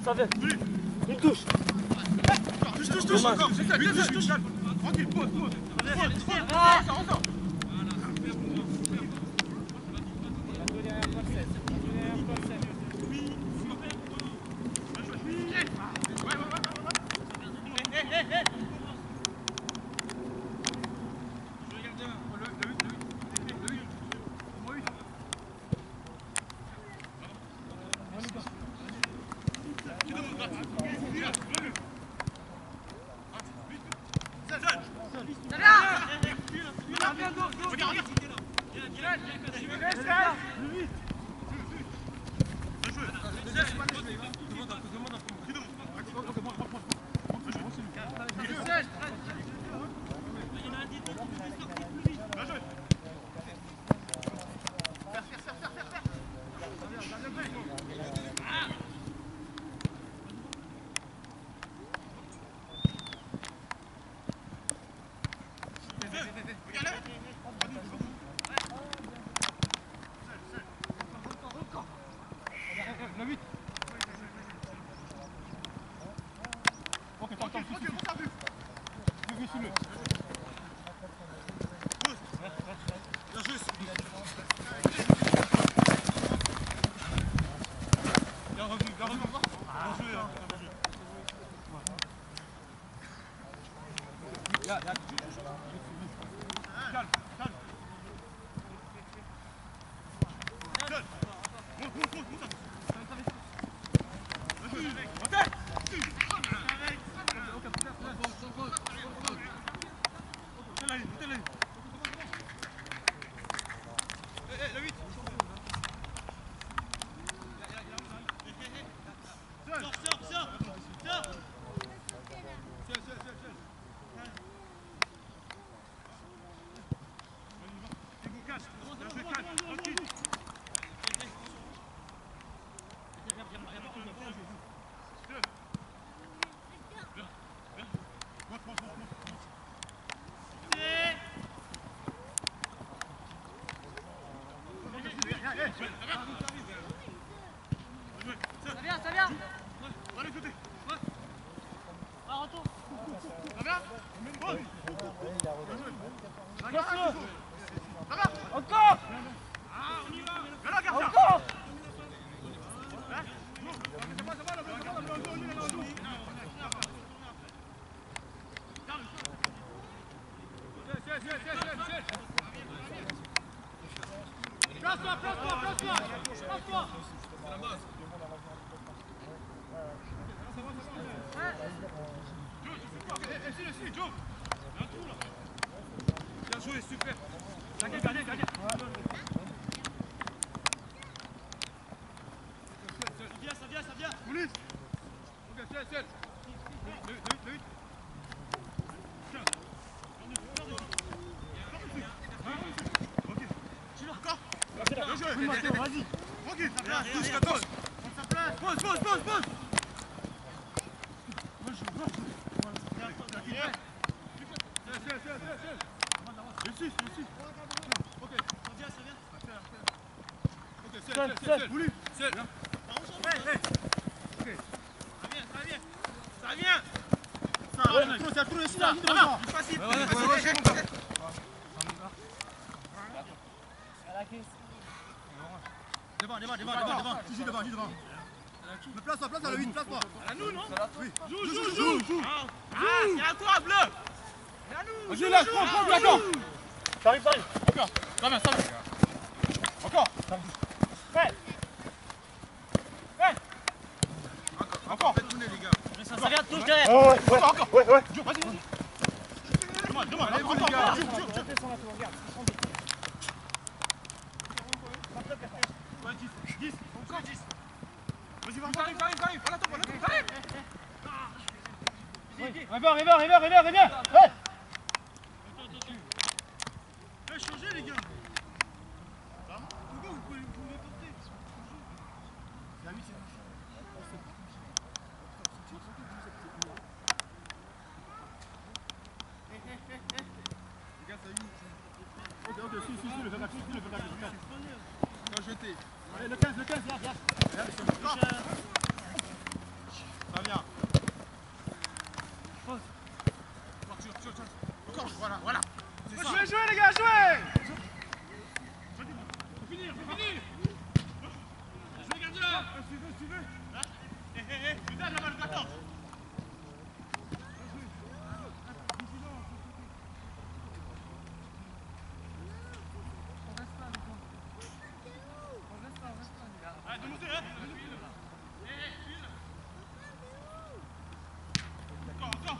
ça vient. Une touche. Touche encore. Touche. Tranquille, pose. Ça vient. Encore. On y va. Encore. Place-toi. Bien joué, super. Gardien. Ça vient. Police. Ok, ciel. Le 8. Ok. Encore. Bien joué. Vas-y. Tranquille, ça place. Touche 14. Pose. Réussis. Ok. Ça vient. Ok, ciel. Voulu. Ciel. Ok. Ça vient. Ça tourne ici là. Facile. Devant. Toujours devant. Mais place-toi à la 8, place-toi. À nous, non? Oui. Joue. C'est à toi, bleu. C'est à nous. Joue là, d'accord. Ça arrive. Encore. Ça vient. Encore. Fais. Encore. Faites tourner, les gars. Ça vient, touche derrière. Encore. Ouais. Vas-y. Demande. Allez-vous, les gars. Regarde. 10. Encore 10. Vas-y, arrive. Voilà, arrive. Reviens. Ouais. Fais changer, les gars. Pourquoi vous pouvez porter? Ok, si, le fait jeter. Allez, le 15, là, viens. Voilà. Jouez les gars, jouez. Faut finir. Jouez gardien. Suivez. Tu donnes la balle, attends. Allez, demandez, hein. Encore.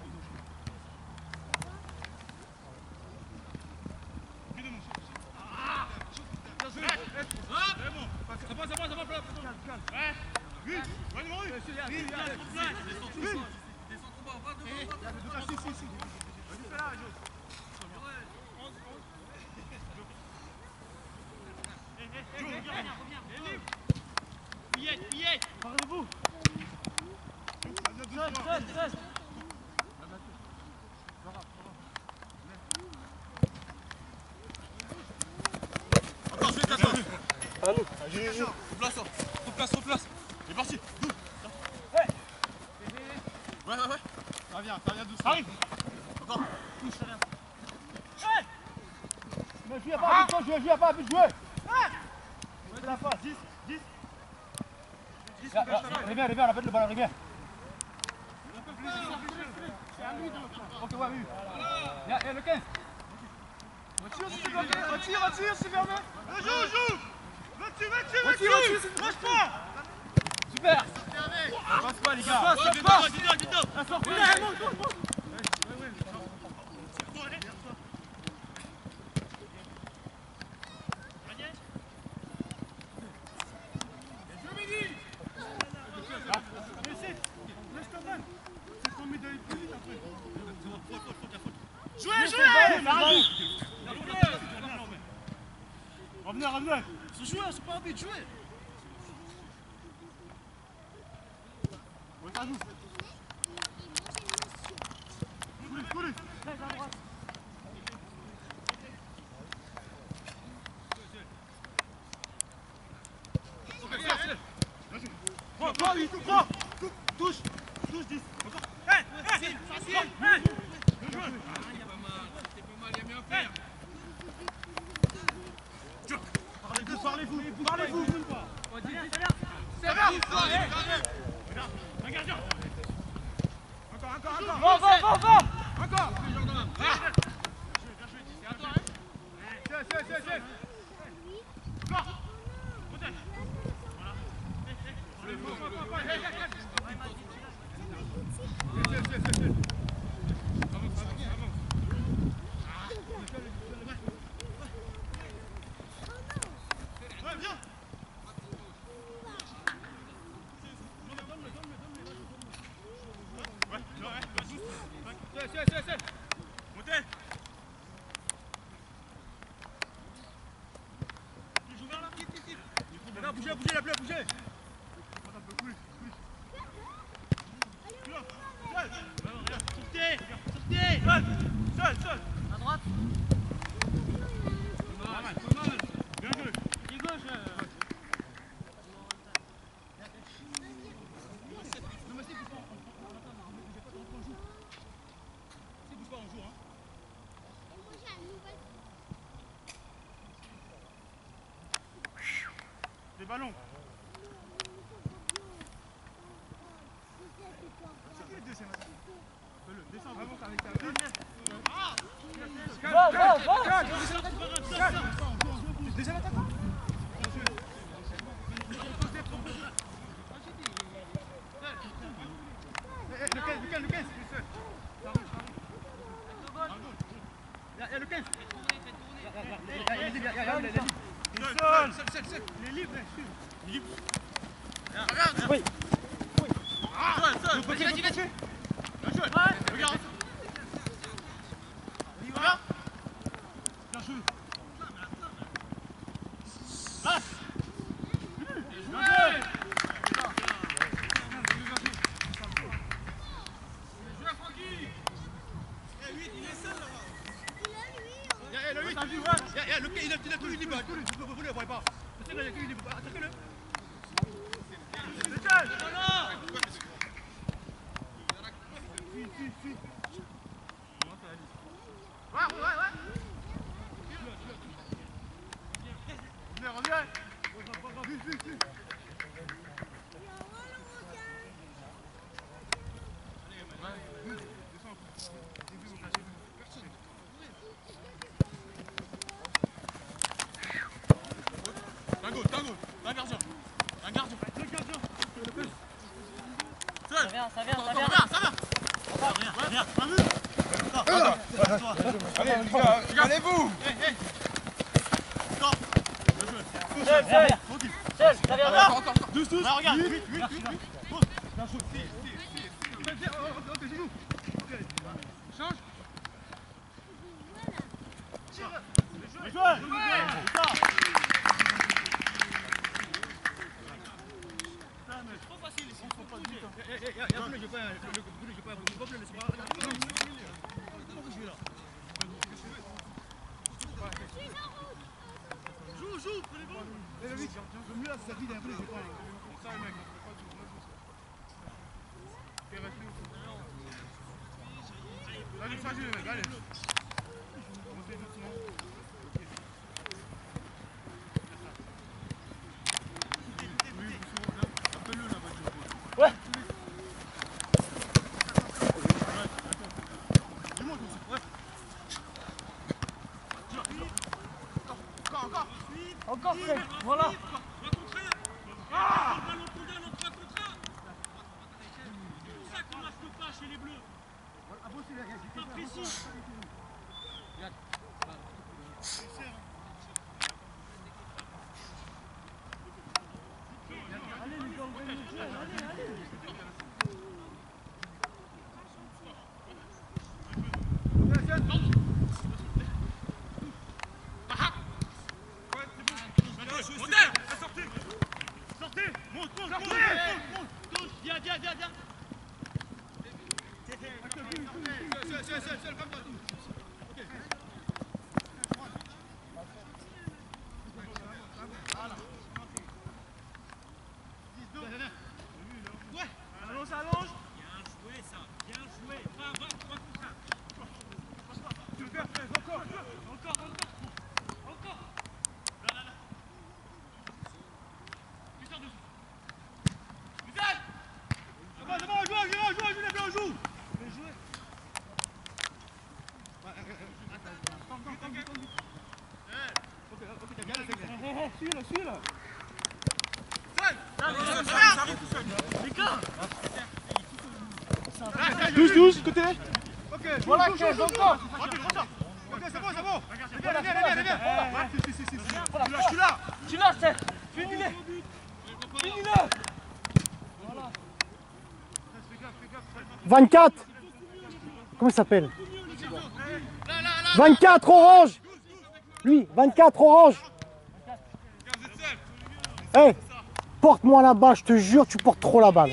Ça passe, ouais. Vite, descends trop bas, va devant. Billette. Parlez-vous. Encore, je vais casser. Allô. Replace. Il est parti. Ouais. Ça vient doucement. Arrive. Encore. Ne jouez pas, jouez pas, vite jouez. C'est la phase. 10. Réviens, on appelle le ballon, réviens. Ok, ouais, oui. Y'a le 15. Retire, c'est fermé. Joue. Va-tu. Lâche pas. Super. Passe pas, les gars. Passe pas. Revenez. C'est joueur, c'est pas envie de jouer. Coulez. Prends. Touche 10. Facile. Parlez-vous. C'est bien. Un gardien. Encore. Va. Encore. C'est. Encore. Protège. C'est. Montez. Bougez. Sortez. Seul. À droite. Pas mal. Bien joué. Pied gauche. Des ballons. Descends, avance avec ta Déjà l'attaquant. Le 15. Y'a le 15. Seul. Il est libre. Regarde. Oui. Seul. Vas-y. Regarde. Bien joué. Il a tout libre. Vous ne le voyez pas. Attaquez-le. Ouais. Un gardien. Un gardien. Ça vient, ça vient, ça vient. Allez-vous. Seul, ça vient là. Tous. Regarde. Vite. Change. Trop facile ici. Joue, prenez bon. Mieux là, ça vide un peu, j'ai pas. Ça, les mecs. Allez, ça, les mecs, allez. Montez doucement. Ouais. Encore Fred, voilà. Suis-le. Douze, côté. Ok, voilà, 15 encore. Ok, c'est bon. Viens. Je suis là. Tu l'as, Steph. Finis-le. Voilà. 24. Comment il s'appelle? 24 orange. Lui, 24 orange. Hey, porte-moi là-bas, je te jure, tu portes trop la balle.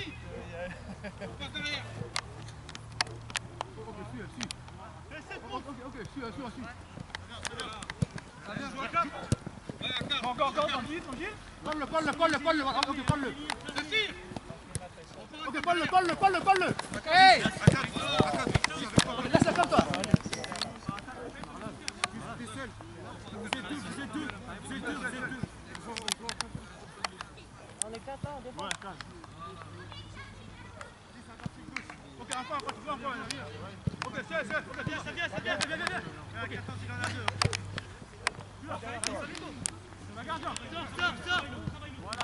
Encore, tranquille. Colle-le. Ok, colle-le. Ok, colle-le. Hey! Laisse-le comme toi. On est 4 ans, défense. Ok, encore, tu peux encore. Ok, c'est. Ok, viens. Ok, Stop. Voilà,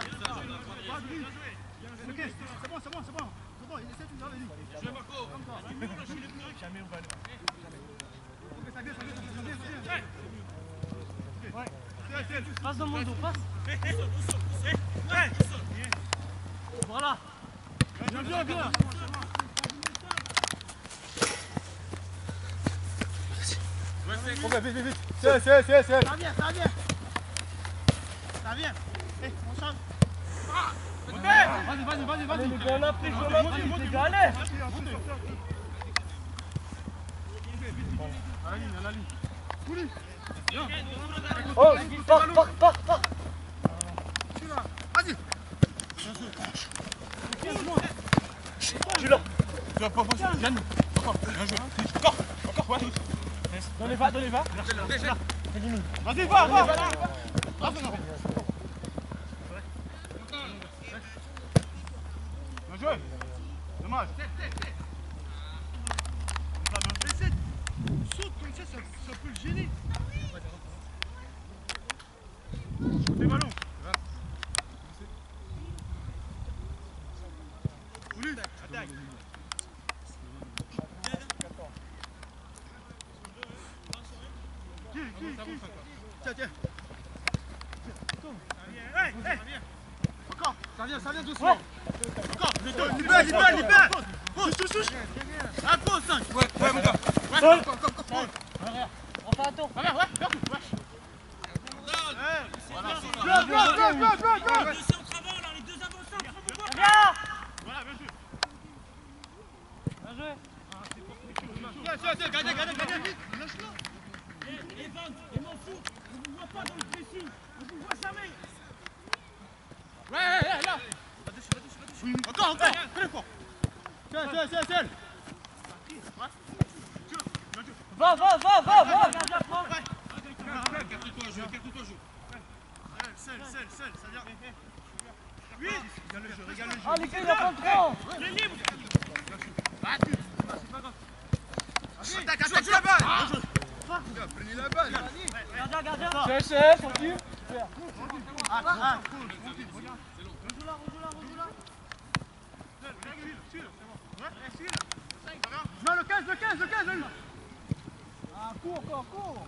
ok, c'est bon. Il essaie de nous aller. Je vais Marco. Jamais on va aller. Ok, ça vient. Ouais. Passe dans mon dos, passe. Voilà. Viens. Ok, vite. C'est. Ça vient. Eh, on change. Vas-y. Allez, Les gars, on a pris, les gars, allez. À la ligne. Couli. Oh, pars. Vas-y. Tu l'as. Tu vas pas passer. Yann. Encore. Bien joué. Encore, ouais. Dans les va. Vas-y, va. Bien joué. Dommage. Saute comme ça peut le gêner. Des ballons. Tiens, tiens. Encore. Ça vient doucement. Encore. Libère. Touche. Un peu au 5. Ouais, mon gars. Encore. On fait un tour. Ouais. Les deux centres avant, là, les deux avant-centres, faut vous voir. Viens. Voilà, bien sûr. Bien joué. Tiens, gardien. Evan et Mansour, on vous voit pas dans le pressing, on vous voit jamais. Ouais, là. Encore. Très fort. Tiens. Va. Gardien, prends. Carte-toi, joue. Seul, ça vient. Oui. Régale le jeu. Ah, les gars, il a pas le temps. Il est libre. Attaque la balle. Prenez la balle. Gardien. CSF, tranquille. Je le 15. Ah, cours.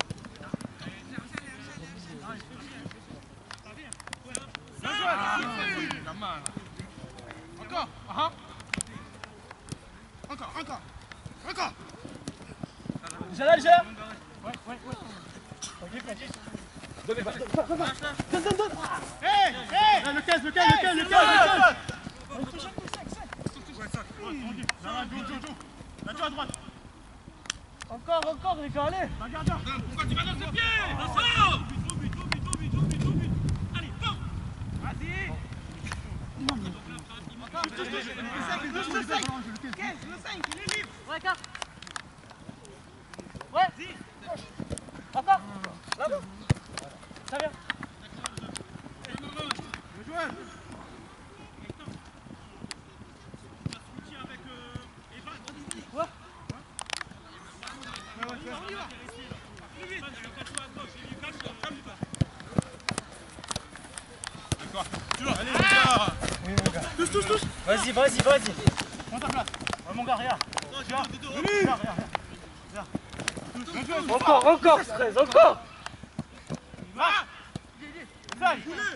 Encore. Légère. Hey. Le 15. Là, tu à droite. Encore, les gars, allez. Pourquoi tu vas dans ses pieds? Vincent! Vite. Allez, bon! Vas-y! Le 5, il est libre. Ouais, 4. Ouais. Encore. Là. Ça vient. Le joueur. Avec Evan. Ouais. On y va. Plus vite. Cache-toi à gauche. Calme-toi. D'accord. Allez, les gars. Touche. Vas-y. Prends ta place. Ouais, mon gars, regarde. Viens. Encore, 13, encore. Va. Ouais.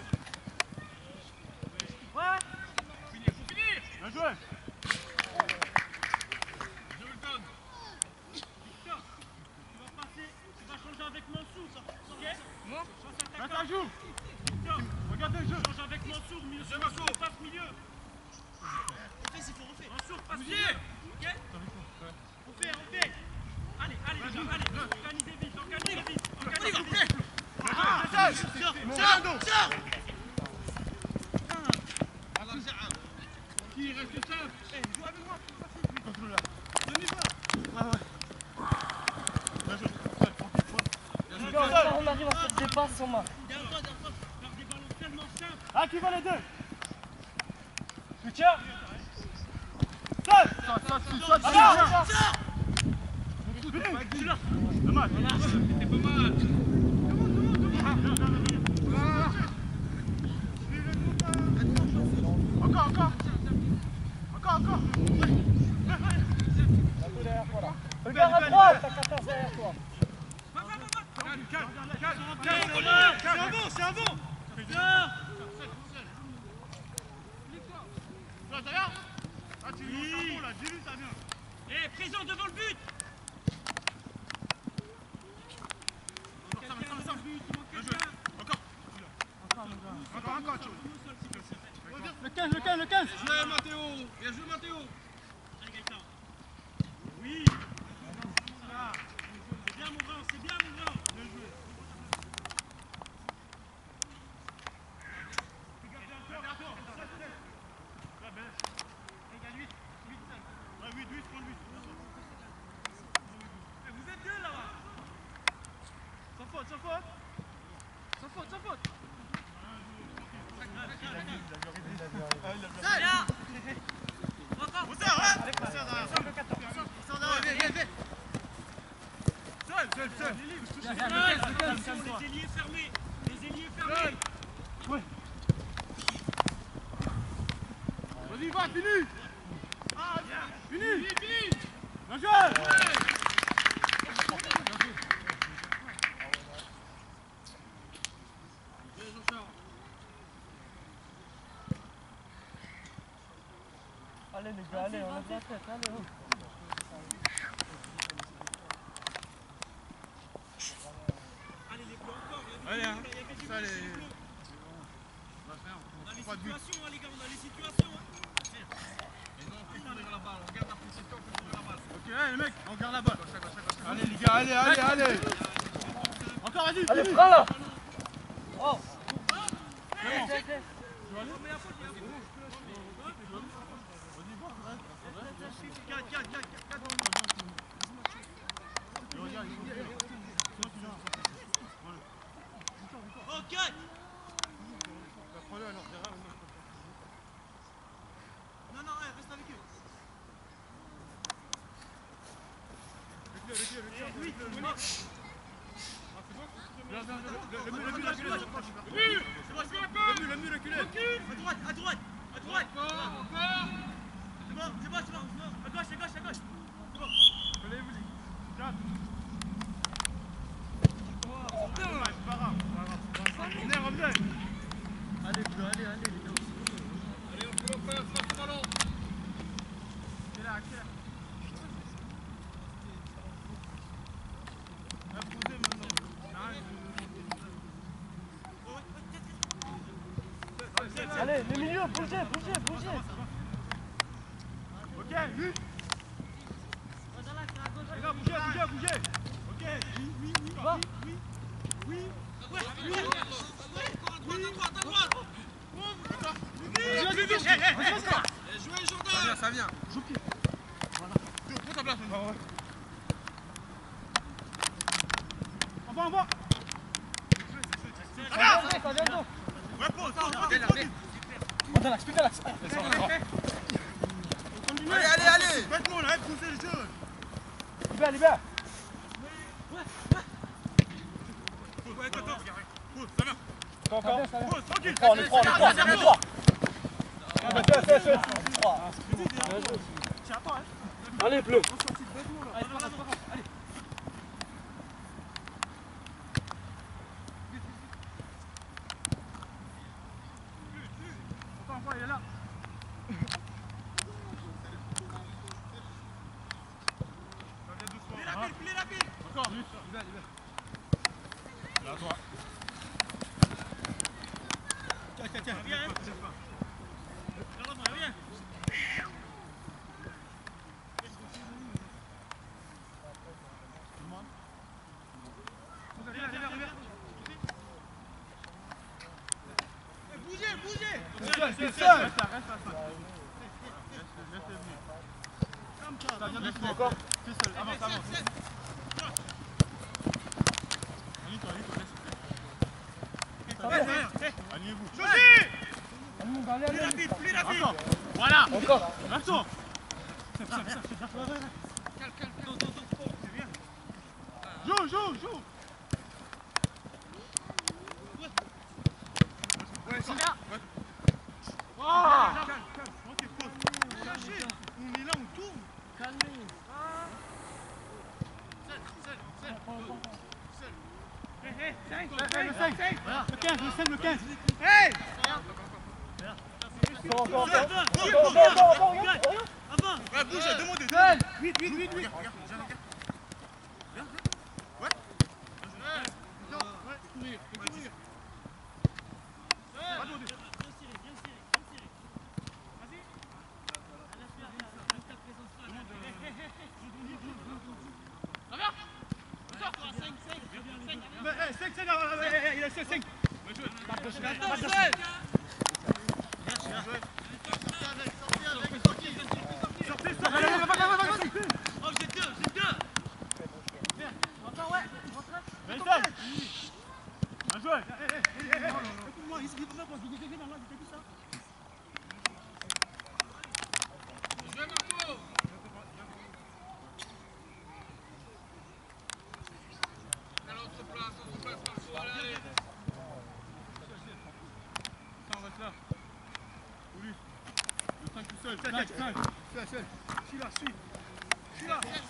Faut finir. Bien joué. Je le donne. Victor, tu vas passer. Tu vas changer avec Mansour. Ok? Moi? Là, ça joue. Victor, Regardez le jeu. change avec Mansour. Mansour, passe milieu. Mansour, passe milieu. Ok? On fait. Allez, les gars, allez. Organisez vite. Qui reste simple? Joue avec moi. Les gars, on arrive à faire des passes en main. Derrière toi. Faire des ballons tellement simples. Ah, qui va les deux? Tu tiens. Dommage. C'était pas mal. Encore. Regarde à droite, t'as 14 derrière toi. C'est un bon. Viens. Eh, présent devant le but. Le 15. Bien joué Mathéo. Oui. C'est bien mon grand. Bien joué. Vous êtes deux là-bas. Sans faute. Seul. Les ailiers fermés. Vas-y, va, fini. Fini. Bien joué. Allez les gars, allez, on lève la tête, allez. Allez, hein. Ça, les... On va faire. On a les situations, hein, les gars, on a les situations. Et non, on garde la balle, on garde la position, on garde la balle. Ok, allez, les mecs, on garde la balle. Allez, les gars, allez. Encore, vas-y. Allez, prends là. Oh. Ok. Prends-le alors, derrière. Non, reste avec eux. Le mieux reculé. À droite. C'est bon. À gauche. C'est bon. Allez, Bleu, allez. Allez, on peut le faire, frappe le ballon. Accélère. Allez, les milieux, bougez. Ok, lui. Les gars, bougez. Ok, oui. À droite. Jouez, Jordan. Ça vient. Joue pied. Voilà. Prends ta place. On va. Ça vient d'où? Repose. Allez. Faites-moi là, poussez le jeu. Libère. Ouais, attends. Pousse, ça va. Encore. Pousse, tranquille. On est trois. Allez, Bleu. Allez. Encore, il est là. Plie la pile. Encore, libère. Là, toi. Tiens. Viens. Viens. Bougez. C'est seul. Reste là. Comme ça. Encore. C'est seul. Avance. Alignez-vous. Choisis. Plie la fille. Voilà. Encore. Attends. Joue. Ouais, c'est là. Calme. Ok, pause. On est là, on tourne. Calmez. Seul. Le 15. Hey! Encore. Avant. Ouais, bouge, demandez. Vite. Il a 5. Seul. Je suis là. 13.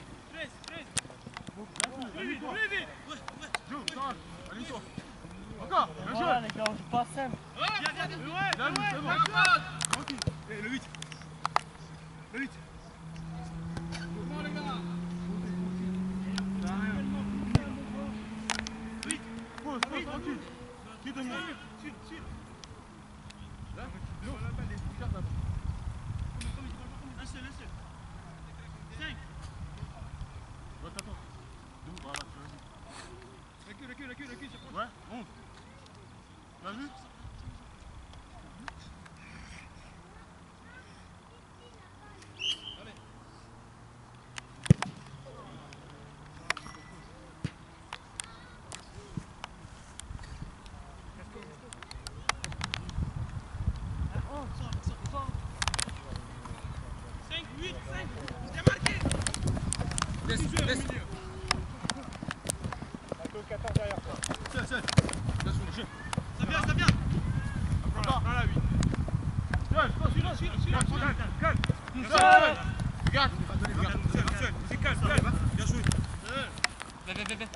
Plus vite. Joue, aligne-toi. Encore, bien joué. Voilà les gars, on joue pas simple. Viens. Ouais, c'est bon. Tranquille. Et le 8. vite. Mouvement les gars. Vite. Pause, tranquille. Qui te monte? Là, l'eau. Un seul. 5. Attends. Voilà, recule, c'est proche. Ouais, 11. Tu as vu? Laisse. Avec le 14 derrière toi. Seul. Ça vient. Encore là, 8. Calme. Regarde. Seul. C'est calme. Bien joué. Viens.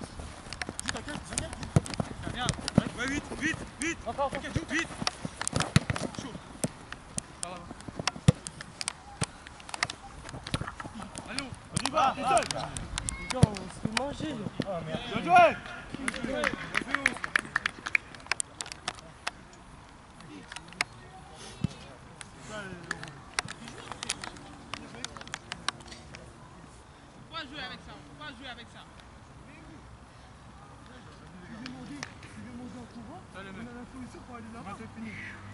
Ouais, vite. Encore. Vite. Chaud. Allez, on y va. Putain, on se fait manger. Oh merde. Bien joué. On peut pas jouer avec ça. On a la solution pour aller là-bas. C'est fini.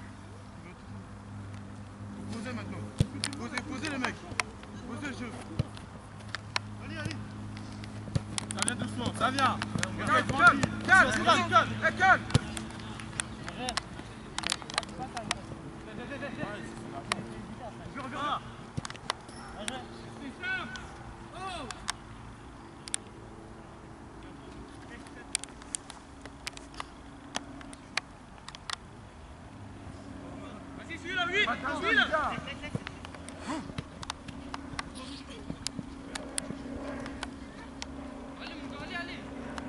Posez maintenant. Posez les mecs. Posez le jeu. Allez. Ça vient doucement, ça vient. Calme. Reviens. Vas-y, suis-le, 8. Suis-le. Allez.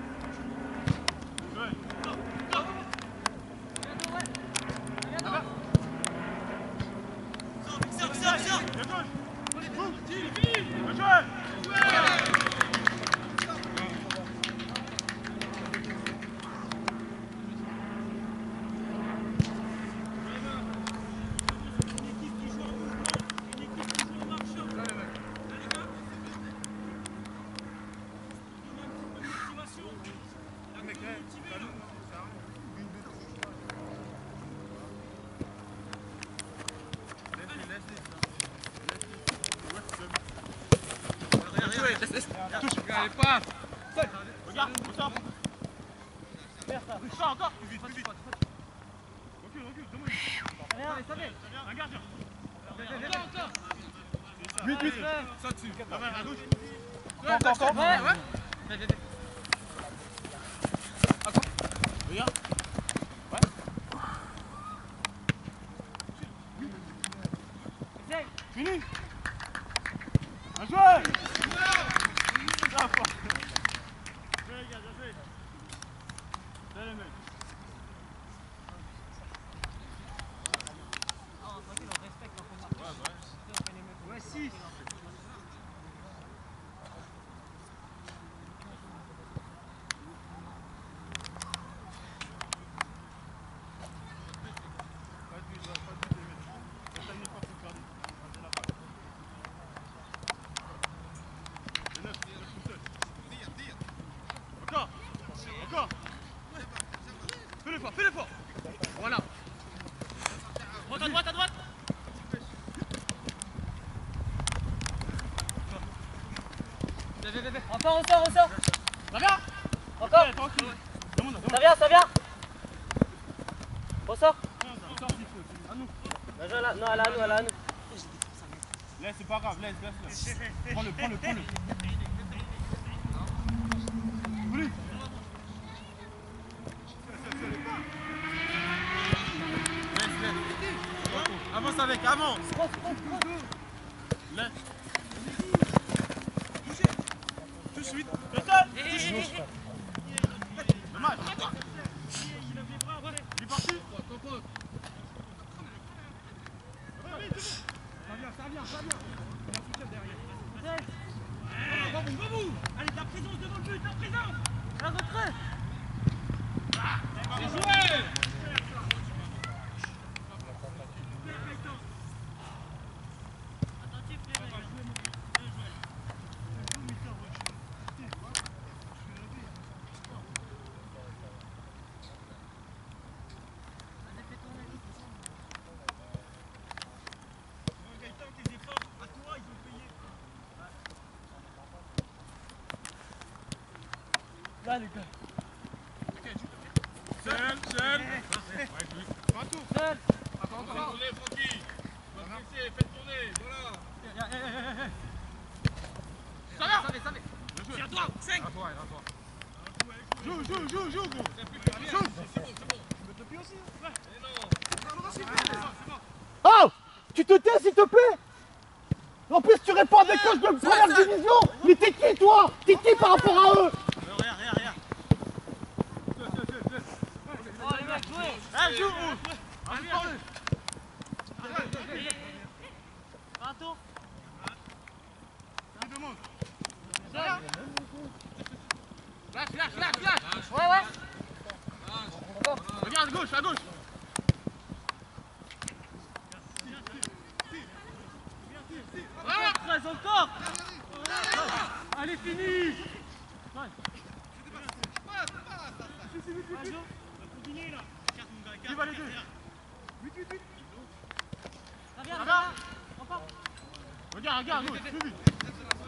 Touche, allez, passe. Regarde, ressort. Ressort encore. Plus vite. Recule, demande. Ça vient. Un gardien. Encore. 8. Ça dessus. La main à gauche. Encore. Ouais. Regarde. Fini. Un joueur. Ouais, 6. Encore. Fais l'effort. Voilà. À droite. Ressort. Ça vient. Encore. Tranquille. Demande. Ça vient. Ressort. À nous. Non, elle est à nous. Laisse, c'est pas grave. Laisse. Prends-le. Oublie. Laisse. Avance avec, avance. Laisse. Touche vite. Dommage. Il est parti. Ça vient. Là, Lucas. Seul. Pas tout. Seul. Attends. Tournez, Francky. Faites tourner, voilà. Ça va. C'est à toi. 5. À toi. Joue, gros. Shoot. C'est bon. Oh, tu te tais s'il te plaît. En plus tu réponds à des coachs de première division. Mais t'es qui toi? T'es qui par rapport à eux? Regarde. Oh, les mecs, jouez. Joue. Un tour. Qui demande? Lâche. Ouais. Regarde, à gauche. Reste encore. Allez, fini. Qui va les deux? Viens. Encore. Regarde, gauche. Plus vite.